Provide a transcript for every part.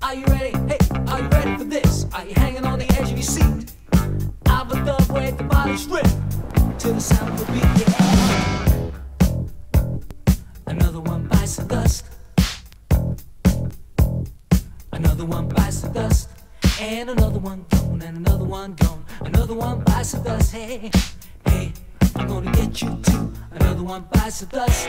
Are you ready? Hey, are you ready for this? Are you hanging on the edge of your seat? I've a dove with the bottom strip to the sound of the beat, yeah. Another one bites the dust. Another one bites the dust. And another one gone, and another one gone. Another one bites the dust. Hey, hey, I'm gonna get you too. Another one bites the dust.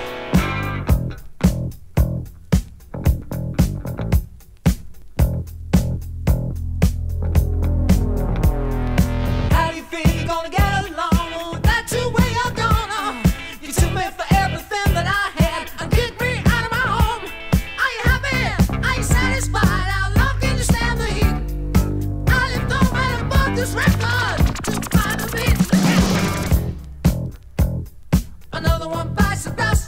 How do you feel you're gonna get along? That's the way you're gonna. You took me for everything that I had and kicked me out of my home. Are you happy? Are you satisfied? How long can you stand the heat? I lived home and I bought this record to find a beat. Another one bites the dust.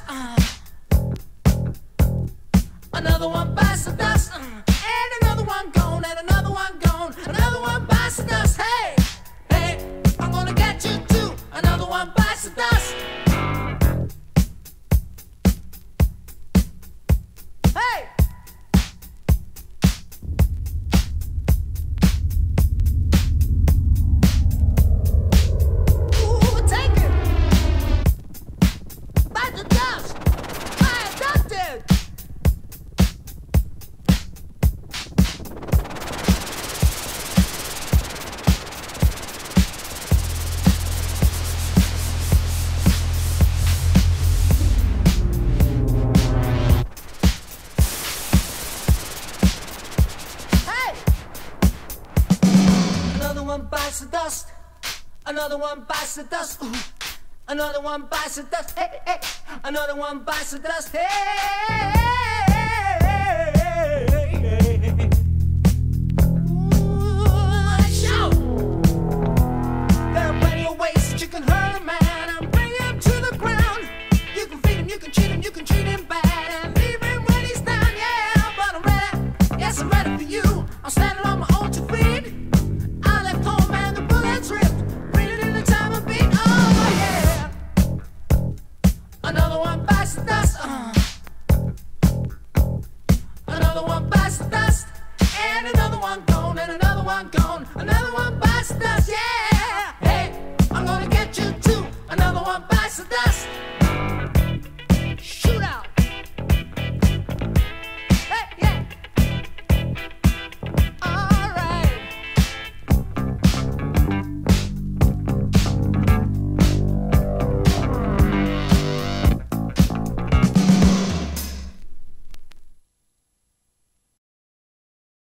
Another one bites the dust. And another one gone, and another one gone. Another one bites the dust. Hey, hey, I'm gonna get you too. Another one bites the dust. Hey! Ooh, take it. Bite the dust. I adopted. Hey! Another one bites the dust. Another one bites the dust. Ooh. Another one bites the dust. Hey, hey. Another one bites the dust. Hey, ooh, shout. There are plenty of ways that you can hurt a man and bring him to the ground. You can feed him, you can cheat him, you can treat him bad and leave him when he's down. Yeah, but I'm ready. Yes, I'm ready for you. I'm standing on my own 2 feet. I left home and the bullets ripped. Breathing in the time of beat. Oh yeah. Another one bites the dust. Another one bites the dust. And another one gone, and another one gone. Another one